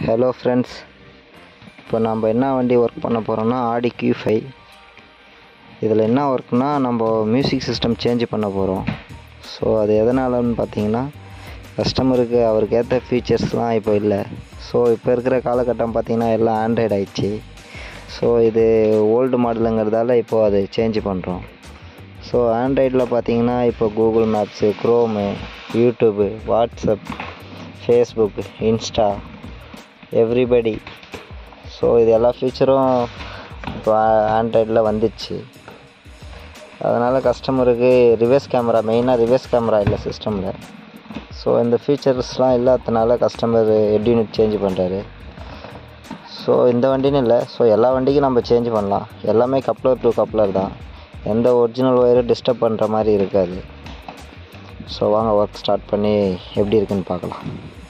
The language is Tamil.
ஹலோ ஃப்ரெண்ட்ஸ், இப்போ நம்ம என்ன வண்டி ஒர்க் பண்ண போகிறோம்னா ஆடி Q5. இதில் என்ன ஒர்க்னா நம்ம மியூசிக் சிஸ்டம் சேஞ்ச் பண்ண போகிறோம். ஸோ அது எதனாலன்னு பார்த்தீங்கன்னா, கஸ்டமருக்கு அவருக்கு ஏற்ற ஃபீச்சர்ஸ்லாம் இப்போ இல்லை. ஸோ இப்போ இருக்கிற காலகட்டம் பார்த்திங்கன்னா எல்லாம் ஆண்ட்ராய்டு ஆயிடுச்சு. ஸோ இது ஓல்டு மாடலுங்கிறதால இப்போது அது சேஞ்ச் பண்ணுறோம். ஸோ ஆண்ட்ராய்டில் பார்த்திங்கன்னா இப்போ Google maps, chrome, YouTube, WhatsApp, Facebook, Insta, everybody. So இது எல்லா ஃபீச்சரும் இப்போ ஆண்ட்ராய்டில் வந்துடுச்சு. அதனால் கஸ்டமருக்கு ரிவர்ஸ் கேமரா, மெயினாக ரிவர்ஸ் கேமரா இல்லை சிஸ்டமில். ஸோ இந்த ஃபீச்சர்ஸ்லாம் இல்லாததுனால கஸ்டமர் ஹெட் யூனிட் சேஞ்ச் பண்ணுறாரு. ஸோ இந்த வண்டின்னு இல்லை, ஸோ எல்லா வண்டிக்கும் நம்ம சேஞ்ச் பண்ணலாம். எல்லாமே கப்ளர் டு கப்ளர் தான், எந்த ஒரிஜினல் ஒயரும் டிஸ்டர்ப் பண்ணுற மாதிரி இருக்காது. ஸோ வாங்க ஒர்க் ஸ்டார்ட் பண்ணி எப்படி இருக்குன்னு பார்க்கலாம்.